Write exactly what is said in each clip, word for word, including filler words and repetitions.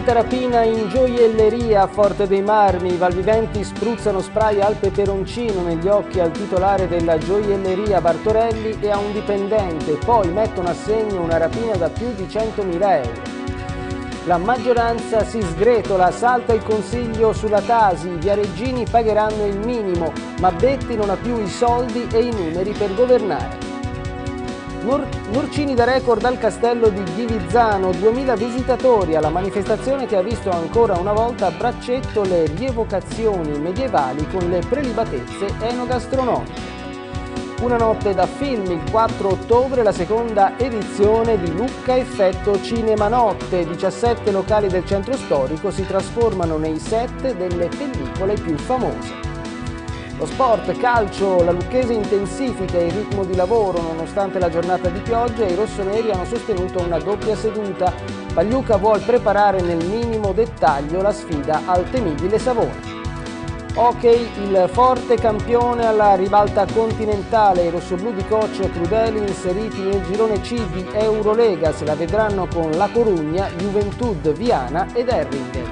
Violenta rapina in gioielleria a Forte dei Marmi. I malviventi spruzzano spray al peperoncino negli occhi al titolare della gioielleria Bartorelli e a un dipendente. Poi mettono a segno una rapina da più di centomila euro. La maggioranza si sgretola, salta il consiglio sulla Tasi. I viareggini pagheranno il minimo, ma Betti non ha più i soldi e i numeri per governare. Nurcini da record al castello di Ghivizzano, duemila visitatori alla manifestazione che ha visto ancora una volta a braccetto le rievocazioni medievali con le prelibatezze enogastronomiche. Una notte da film, il quattro ottobre, la seconda edizione di Lucca Effetto Cinema Notte. diciassette locali del centro storico si trasformano nei set delle pellicole più famose. Lo sport, calcio, la Lucchese intensifica il ritmo di lavoro nonostante la giornata di pioggia e i rossoneri hanno sostenuto una doppia seduta. Pagliuca vuol preparare nel minimo dettaglio la sfida al temibile Savona. Hockey, il forte campione alla ribalta continentale. I rossoblù di coach Crudeli inseriti nel girone C di Eurolega se la vedranno con La Corugna, Juventud, Viana ed Erringen.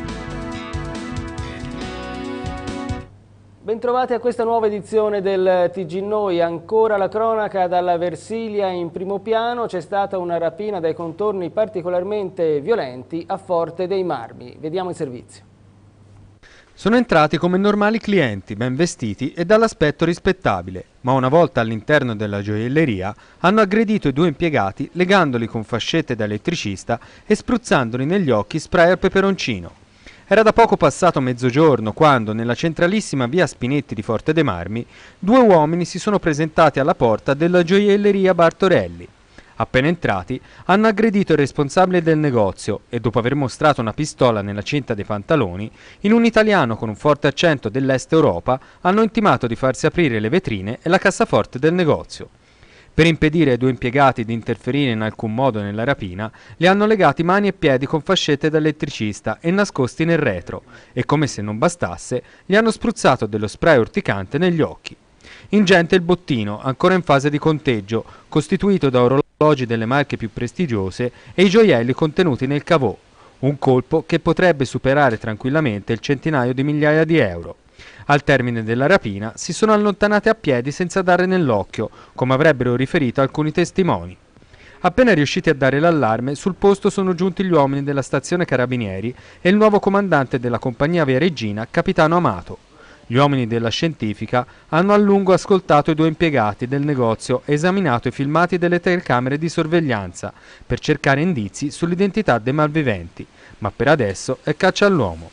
Bentrovati a questa nuova edizione del T G Noi. Ancora la cronaca dalla Versilia in primo piano. C'è stata una rapina dai contorni particolarmente violenti a Forte dei Marmi. Vediamo il servizio. Sono entrati come normali clienti, ben vestiti e dall'aspetto rispettabile, ma una volta all'interno della gioielleria hanno aggredito i due impiegati legandoli con fascette da elettricista e spruzzandoli negli occhi spray al peperoncino. Era da poco passato mezzogiorno quando, nella centralissima via Spinetti di Forte dei Marmi, due uomini si sono presentati alla porta della gioielleria Bartorelli. Appena entrati, hanno aggredito il responsabile del negozio e, dopo aver mostrato una pistola nella cinta dei pantaloni, in un italiano con un forte accento dell'Est Europa, hanno intimato di farsi aprire le vetrine e la cassaforte del negozio. Per impedire ai due impiegati di interferire in alcun modo nella rapina, li hanno legati mani e piedi con fascette da elettricista e nascosti nel retro e, come se non bastasse, gli hanno spruzzato dello spray urticante negli occhi. Ingente il bottino, ancora in fase di conteggio, costituito da orologi delle marche più prestigiose e i gioielli contenuti nel cavò, un colpo che potrebbe superare tranquillamente il centinaio di migliaia di euro. Al termine della rapina si sono allontanati a piedi senza dare nell'occhio, come avrebbero riferito alcuni testimoni. Appena riusciti a dare l'allarme, sul posto sono giunti gli uomini della stazione Carabinieri e il nuovo comandante della compagnia viareggina, capitano Amato. Gli uomini della scientifica hanno a lungo ascoltato i due impiegati del negozio e esaminato i filmati delle telecamere di sorveglianza per cercare indizi sull'identità dei malviventi, ma per adesso è caccia all'uomo.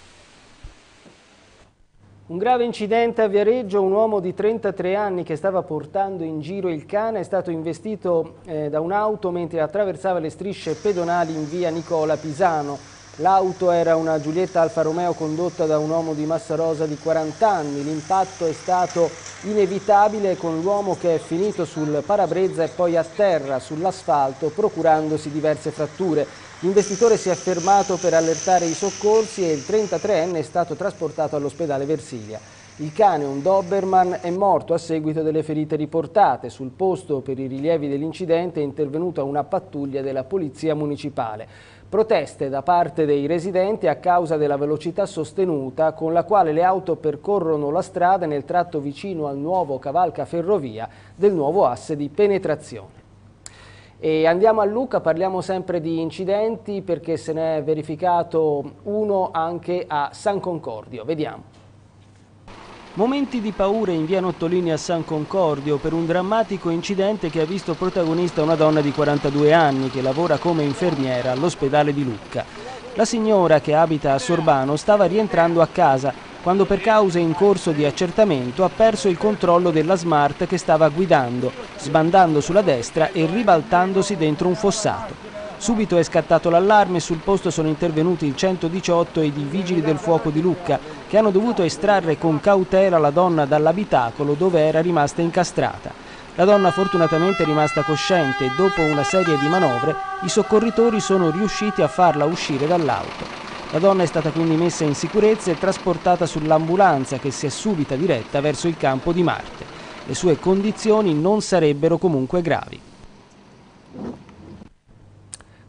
Un grave incidente a Viareggio, un uomo di trentatré anni che stava portando in giro il cane è stato investito eh, da un'auto mentre attraversava le strisce pedonali in via Nicola Pisano. L'auto era una Giulietta Alfa Romeo condotta da un uomo di Massarosa di quaranta anni. L'impatto è stato inevitabile con l'uomo che è finito sul parabrezza e poi a terra sull'asfalto procurandosi diverse fratture. L'investitore si è fermato per allertare i soccorsi e il trentatreenne è stato trasportato all'ospedale Versilia. Il cane, un Doberman, è morto a seguito delle ferite riportate. Sul posto per i rilievi dell'incidente è intervenuta una pattuglia della Polizia Municipale. Proteste da parte dei residenti a causa della velocità sostenuta con la quale le auto percorrono la strada nel tratto vicino al nuovo cavalcaferrovia del nuovo asse di penetrazione. E andiamo a Lucca, parliamo sempre di incidenti perché se ne è verificato uno anche a San Concordio. Vediamo. Momenti di paura in via Nottolini a San Concordio per un drammatico incidente che ha visto protagonista una donna di quarantadue anni che lavora come infermiera all'ospedale di Lucca. La signora, che abita a Sorbano, stava rientrando a casa quando per cause in corso di accertamento ha perso il controllo della Smart che stava guidando, sbandando sulla destra e ribaltandosi dentro un fossato. Subito è scattato l'allarme e sul posto sono intervenuti il centodiciotto ed i vigili del fuoco di Lucca che hanno dovuto estrarre con cautela la donna dall'abitacolo dove era rimasta incastrata. La donna fortunatamente è rimasta cosciente e dopo una serie di manovre i soccorritori sono riusciti a farla uscire dall'auto. La donna è stata quindi messa in sicurezza e trasportata sull'ambulanza che si è subita diretta verso il campo di Marte. Le sue condizioni non sarebbero comunque gravi.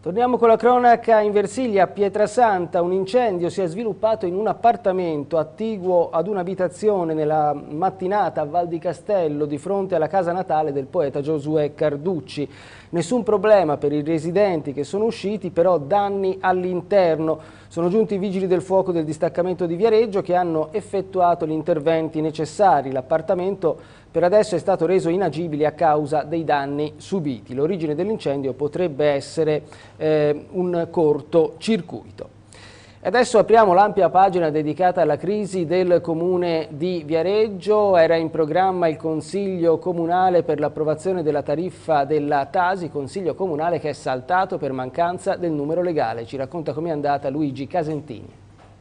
Torniamo con la cronaca in Versilia, a Pietrasanta. Un incendio si è sviluppato in un appartamento attiguo ad un'abitazione nella mattinata a Val di Castello, di fronte alla casa natale del poeta Giosuè Carducci. Nessun problema per i residenti che sono usciti, però danni all'interno. Sono giunti i vigili del fuoco del distaccamento di Viareggio che hanno effettuato gli interventi necessari. L'appartamento per adesso è stato reso inagibile a causa dei danni subiti. L'origine dell'incendio potrebbe essere eh, un cortocircuito. Adesso apriamo l'ampia pagina dedicata alla crisi del comune di Viareggio. Era in programma il Consiglio Comunale per l'approvazione della tariffa della Tasi, Consiglio Comunale che è saltato per mancanza del numero legale. Ci racconta com'è andata Luigi Casentini.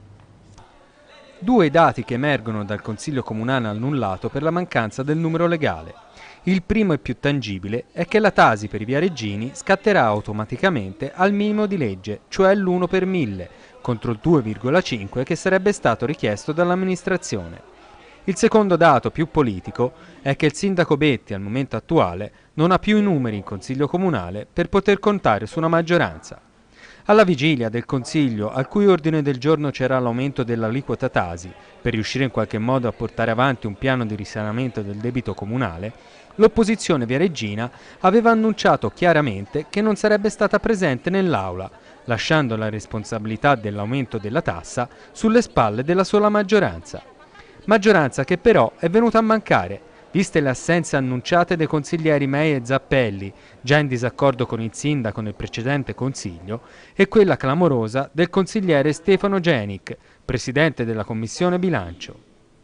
Due dati che emergono dal Consiglio Comunale annullato per la mancanza del numero legale. Il primo e più tangibile è che la Tasi per i viareggini scatterà automaticamente al minimo di legge, cioè l'uno per mille, contro il due virgola cinque che sarebbe stato richiesto dall'amministrazione. Il secondo dato, più politico, è che il sindaco Betti al momento attuale non ha più i numeri in Consiglio Comunale per poter contare su una maggioranza. Alla vigilia del Consiglio, al cui ordine del giorno c'era l'aumento dell'aliquota Tasi, per riuscire in qualche modo a portare avanti un piano di risanamento del debito comunale, l'opposizione viareggina aveva annunciato chiaramente che non sarebbe stata presente nell'Aula, lasciando la responsabilità dell'aumento della tassa sulle spalle della sola maggioranza. Maggioranza che però è venuta a mancare, viste le assenze annunciate dei consiglieri Mei e Zappelli, già in disaccordo con il sindaco nel precedente consiglio, e quella clamorosa del consigliere Stefano Genic, presidente della Commissione Bilancio.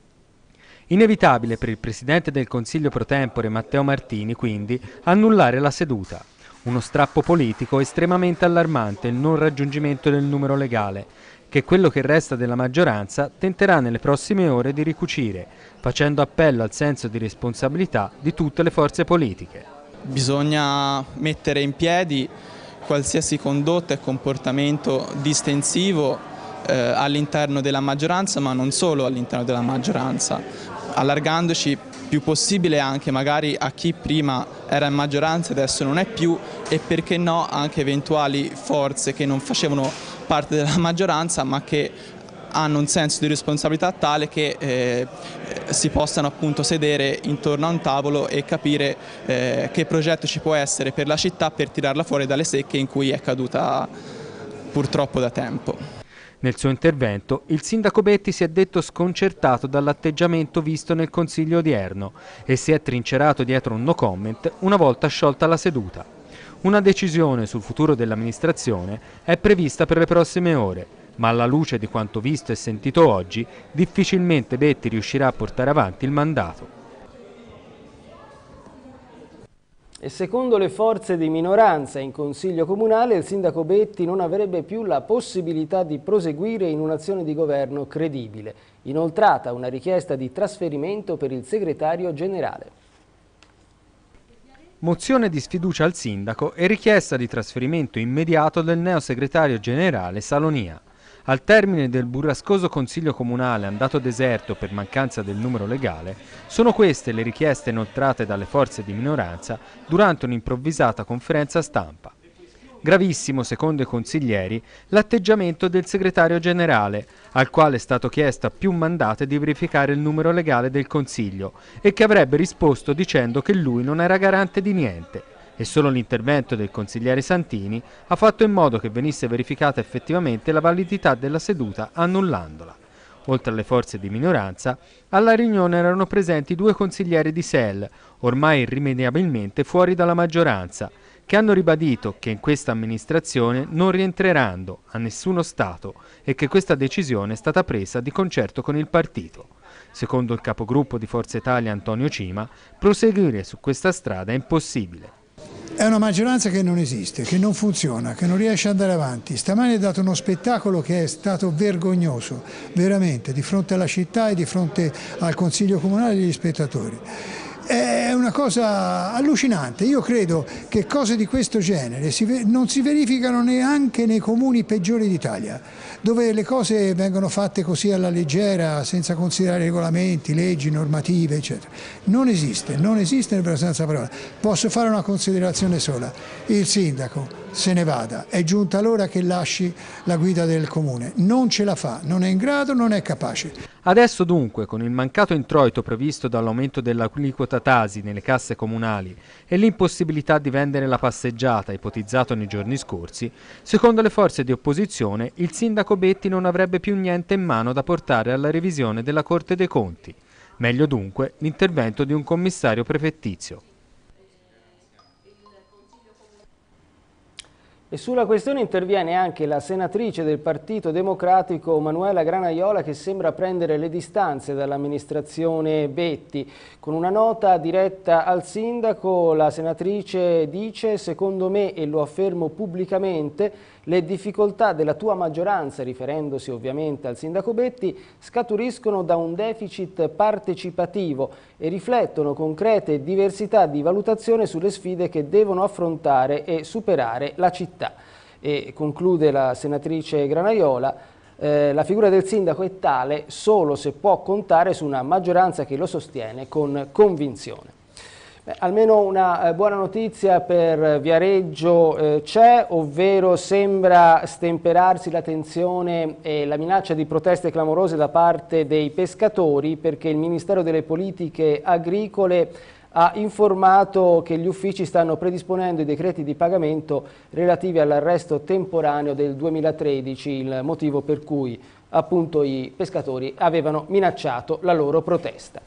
Inevitabile per il presidente del Consiglio pro tempore Matteo Martini, quindi, annullare la seduta. Uno strappo politico estremamente allarmante il non raggiungimento del numero legale, che quello che resta della maggioranza tenterà nelle prossime ore di ricucire, facendo appello al senso di responsabilità di tutte le forze politiche. Bisogna mettere in piedi qualsiasi condotta e comportamento distensivo eh, all'interno della maggioranza, ma non solo all'interno della maggioranza, allargandoci più possibile anche magari a chi prima era in maggioranza e adesso non è più, e perché no anche eventuali forze che non facevano parte della maggioranza ma che hanno un senso di responsabilità tale che eh, si possano appunto sedere intorno a un tavolo e capire eh, che progetto ci può essere per la città per tirarla fuori dalle secche in cui è caduta purtroppo da tempo. Nel suo intervento il sindaco Betti si è detto sconcertato dall'atteggiamento visto nel consiglio odierno e si è trincerato dietro un no comment una volta sciolta la seduta. Una decisione sul futuro dell'amministrazione è prevista per le prossime ore, ma alla luce di quanto visto e sentito oggi, difficilmente Betti riuscirà a portare avanti il mandato. E secondo le forze di minoranza in Consiglio Comunale, il sindaco Betti non avrebbe più la possibilità di proseguire in un'azione di governo credibile. Inoltrata una richiesta di trasferimento per il segretario generale. Mozione di sfiducia al sindaco e richiesta di trasferimento immediato del neo segretario generale Salonia. Al termine del burrascoso consiglio comunale andato deserto per mancanza del numero legale, sono queste le richieste inoltrate dalle forze di minoranza durante un'improvvisata conferenza stampa. Gravissimo, secondo i consiglieri, l'atteggiamento del segretario generale, al quale è stato chiesto a più mandate di verificare il numero legale del Consiglio e che avrebbe risposto dicendo che lui non era garante di niente, e solo l'intervento del consigliere Santini ha fatto in modo che venisse verificata effettivamente la validità della seduta annullandola. Oltre alle forze di minoranza, alla riunione erano presenti due consiglieri di S E L, ormai irrimediabilmente fuori dalla maggioranza, che hanno ribadito che in questa amministrazione non rientreranno a nessuno Stato e che questa decisione è stata presa di concerto con il partito. Secondo il capogruppo di Forza Italia Antonio Cima, proseguire su questa strada è impossibile. È una maggioranza che non esiste, che non funziona, che non riesce ad andare avanti. Stamani ha dato uno spettacolo che è stato vergognoso, veramente, di fronte alla città e di fronte al Consiglio Comunale e agli spettatori. È una cosa allucinante. Io credo che cose di questo genere si non si verificano neanche nei comuni peggiori d'Italia, dove le cose vengono fatte così alla leggera, senza considerare regolamenti, leggi, normative, eccetera. Non esiste, non esiste nella senza parola. Posso fare una considerazione sola. Il sindaco se ne vada, è giunta l'ora che lasci la guida del comune, non ce la fa, non è in grado, non è capace. Adesso dunque, con il mancato introito previsto dall'aumento dell'aliquota Tasi nelle casse comunali e l'impossibilità di vendere la passeggiata ipotizzato nei giorni scorsi, secondo le forze di opposizione il sindaco Betti non avrebbe più niente in mano da portare alla revisione della Corte dei Conti. Meglio dunque l'intervento di un commissario prefettizio. E sulla questione interviene anche la senatrice del Partito Democratico Manuela Granaiola, che sembra prendere le distanze dall'amministrazione Betti. Con una nota diretta al sindaco, la senatrice dice: secondo me, e lo affermo pubblicamente, le difficoltà della tua maggioranza, riferendosi ovviamente al sindaco Betti, scaturiscono da un deficit partecipativo e riflettono concrete diversità di valutazione sulle sfide che devono affrontare e superare la città. E conclude la senatrice Granaiola, eh, la figura del sindaco è tale solo se può contare su una maggioranza che lo sostiene con convinzione. Beh, almeno una eh, buona notizia per Viareggio eh, c'è, ovvero sembra stemperarsi la tensione e la minaccia di proteste clamorose da parte dei pescatori, perché il Ministero delle Politiche Agricole ha informato che gli uffici stanno predisponendo i decreti di pagamento relativi all'arresto temporaneo del duemilatredici, il motivo per cui appunto i pescatori avevano minacciato la loro protesta.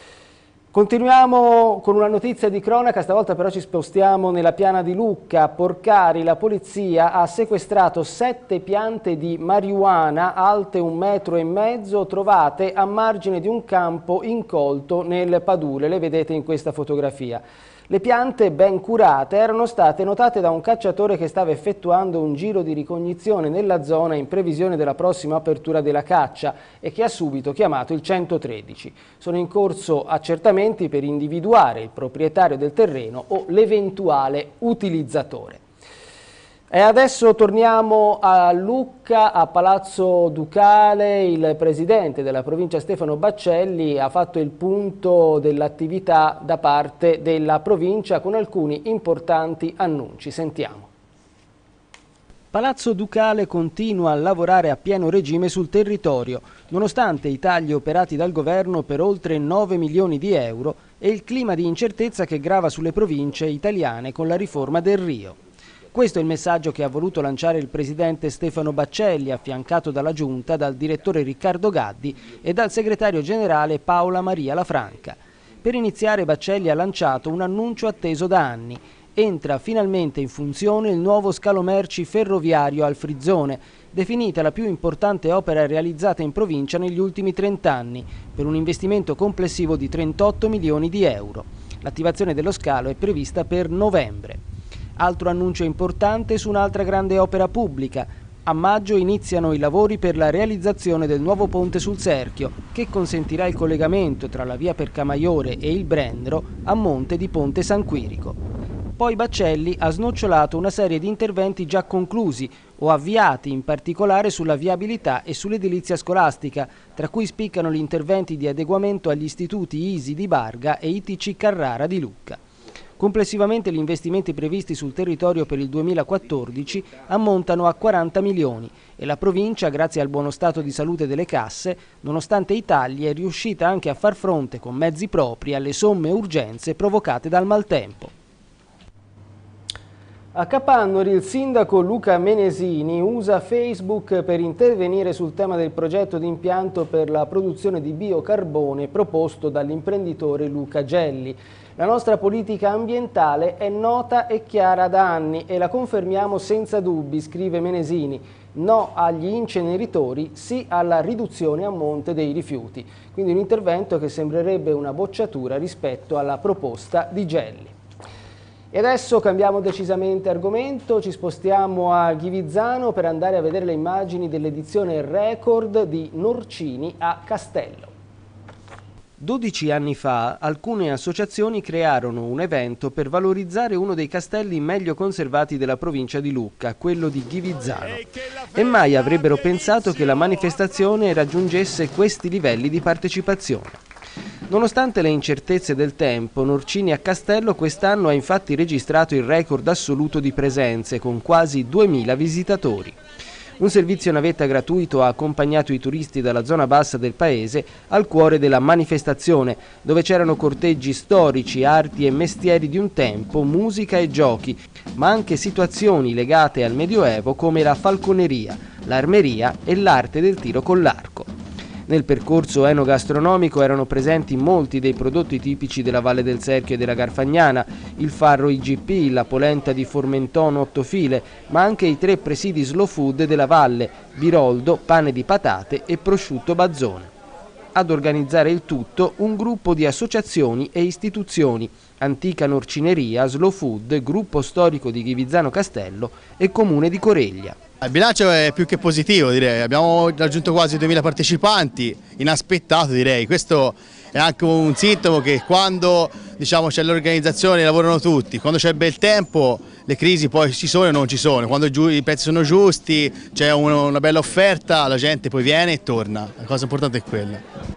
Continuiamo con una notizia di cronaca, stavolta però ci spostiamo nella piana di Lucca. A Porcari la polizia ha sequestrato sette piante di marijuana alte un metro e mezzo trovate a margine di un campo incolto nel Padule, le vedete in questa fotografia. Le piante, ben curate, erano state notate da un cacciatore che stava effettuando un giro di ricognizione nella zona in previsione della prossima apertura della caccia e che ha subito chiamato il centotredici. Sono in corso accertamenti per individuare il proprietario del terreno o l'eventuale utilizzatore. E adesso torniamo a Lucca, a Palazzo Ducale. Il presidente della provincia Stefano Baccelli ha fatto il punto dell'attività da parte della provincia con alcuni importanti annunci. Sentiamo. Palazzo Ducale continua a lavorare a pieno regime sul territorio, nonostante i tagli operati dal governo per oltre nove milioni di euro e il clima di incertezza che grava sulle province italiane con la riforma del Rio. Questo è il messaggio che ha voluto lanciare il presidente Stefano Baccelli, affiancato dalla giunta, dal direttore Riccardo Gaddi e dal segretario generale Paola Maria Lafranca. Per iniziare, Baccelli ha lanciato un annuncio atteso da anni. Entra finalmente in funzione il nuovo scalo merci ferroviario al Frizzone, definita la più importante opera realizzata in provincia negli ultimi trent'anni, per un investimento complessivo di trentotto milioni di euro. L'attivazione dello scalo è prevista per novembre. Altro annuncio importante su un'altra grande opera pubblica. A maggio iniziano i lavori per la realizzazione del nuovo ponte sul Serchio, che consentirà il collegamento tra la via Percamaiore e il Brennero a monte di Ponte San Quirico. Poi Baccelli ha snocciolato una serie di interventi già conclusi o avviati, in particolare sulla viabilità e sull'edilizia scolastica, tra cui spiccano gli interventi di adeguamento agli istituti I S I di Barga e I T C Carrara di Lucca. Complessivamente gli investimenti previsti sul territorio per il duemilaquattordici ammontano a quaranta milioni e la provincia, grazie al buono stato di salute delle casse, nonostante i tagli, è riuscita anche a far fronte con mezzi propri alle somme e urgenze provocate dal maltempo. A Capannori il sindaco Luca Menesini usa Facebook per intervenire sul tema del progetto di impianto per la produzione di biocarbone proposto dall'imprenditore Luca Gelli. La nostra politica ambientale è nota e chiara da anni e la confermiamo senza dubbi, scrive Menesini. No agli inceneritori, sì alla riduzione a monte dei rifiuti. Quindi un intervento che sembrerebbe una bocciatura rispetto alla proposta di Gelli. E adesso cambiamo decisamente argomento, ci spostiamo a Ghivizzano per andare a vedere le immagini dell'edizione record di Norcini a Castello. dodici anni fa alcune associazioni crearono un evento per valorizzare uno dei castelli meglio conservati della provincia di Lucca, quello di Ghivizzano. E mai avrebbero pensato che la manifestazione raggiungesse questi livelli di partecipazione. Nonostante le incertezze del tempo, Norcini a Castello quest'anno ha infatti registrato il record assoluto di presenze, con quasi duemila visitatori. Un servizio navetta gratuito ha accompagnato i turisti dalla zona bassa del paese al cuore della manifestazione, dove c'erano corteggi storici, arti e mestieri di un tempo, musica e giochi, ma anche situazioni legate al Medioevo come la falconeria, l'armeria e l'arte del tiro con l'arco. Nel percorso enogastronomico erano presenti molti dei prodotti tipici della Valle del Serchio e della Garfagnana, il farro I G P, la polenta di Formenton otto file, ma anche i tre presidi slow food della Valle, biroldo, pane di patate e prosciutto bazzone. Ad organizzare il tutto un gruppo di associazioni e istituzioni, Antica Norcineria, Slow Food, Gruppo Storico di Ghivizzano Castello e Comune di Coreglia. Il bilancio è più che positivo, direi. Abbiamo raggiunto quasi duemila partecipanti, inaspettato direi. Questo è anche un sintomo che quando diciamo, c'è l'organizzazione lavorano tutti, quando c'è bel tempo le crisi poi ci sono e non ci sono, quando i prezzi sono giusti, c'è una bella offerta, la gente poi viene e torna, la cosa importante è quella.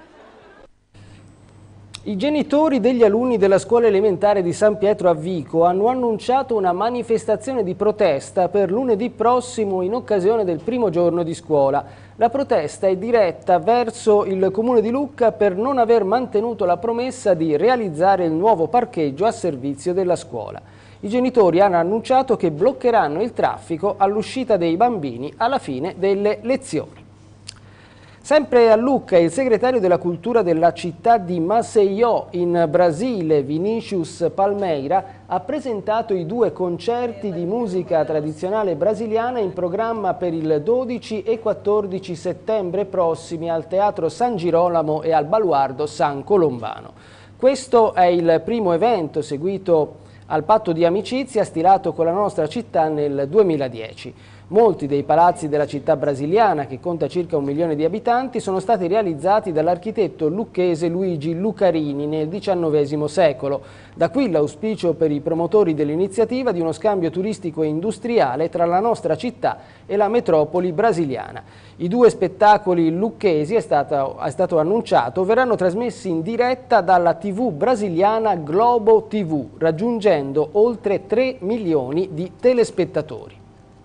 I genitori degli alunni della scuola elementare di San Pietro a Vico hanno annunciato una manifestazione di protesta per lunedì prossimo in occasione del primo giorno di scuola. La protesta è diretta verso il Comune di Lucca per non aver mantenuto la promessa di realizzare il nuovo parcheggio a servizio della scuola. I genitori hanno annunciato che bloccheranno il traffico all'uscita dei bambini alla fine delle lezioni. Sempre a Lucca, il segretario della cultura della città di Maceió, in Brasile, Vinícius Palmeira, ha presentato i due concerti di musica tradizionale brasiliana in programma per il dodici e quattordici settembre prossimi al Teatro San Girolamo e al Baluardo San Colombano. Questo è il primo evento seguito al patto di amicizia stilato con la nostra città nel duemiladieci. Molti dei palazzi della città brasiliana, che conta circa un milione di abitanti, sono stati realizzati dall'architetto lucchese Luigi Lucarini nel diciannovesimo secolo. Da qui l'auspicio per i promotori dell'iniziativa di uno scambio turistico e industriale tra la nostra città e la metropoli brasiliana. I due spettacoli lucchesi, è stato, è stato annunciato, verranno trasmessi in diretta dalla tivù brasiliana Globo tivù, raggiungendo oltre tre milioni di telespettatori.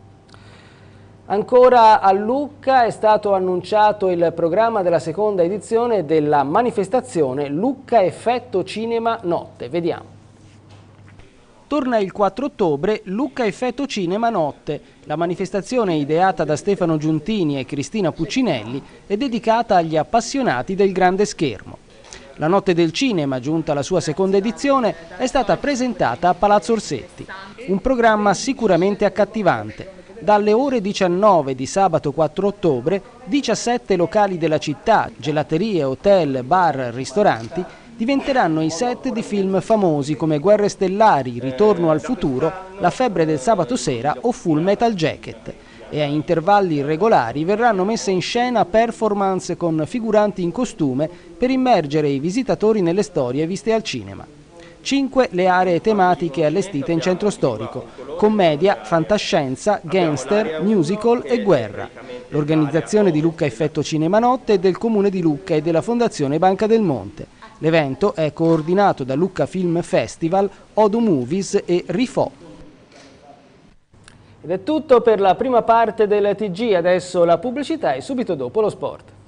Ancora a Lucca è stato annunciato il programma della seconda edizione della manifestazione Lucca Effetto Cinema Notte. Vediamo. Torna il quattro ottobre Lucca Effetto Cinema Notte. La manifestazione ideata da Stefano Giuntini e Cristina Puccinelli è dedicata agli appassionati del grande schermo. La Notte del Cinema, giunta alla sua seconda edizione, è stata presentata a Palazzo Orsetti. Un programma sicuramente accattivante. Dalle ore diciannove di sabato quattro ottobre, diciassette locali della città, gelaterie, hotel, bar, ristoranti, diventeranno i set di film famosi come Guerre Stellari, Ritorno al futuro, La febbre del sabato sera o Full Metal Jacket. E a intervalli irregolari verranno messe in scena performance con figuranti in costume per immergere i visitatori nelle storie viste al cinema. Cinque le aree tematiche allestite in centro storico: commedia, fantascienza, gangster, musical e guerra. L'organizzazione di Lucca Effetto Cinema Notte è del Comune di Lucca e della Fondazione Banca del Monte. L'evento è coordinato da Lucca Film Festival, Odo Movies e Rifò. Ed è tutto per la prima parte del T G, adesso la pubblicità e subito dopo lo sport.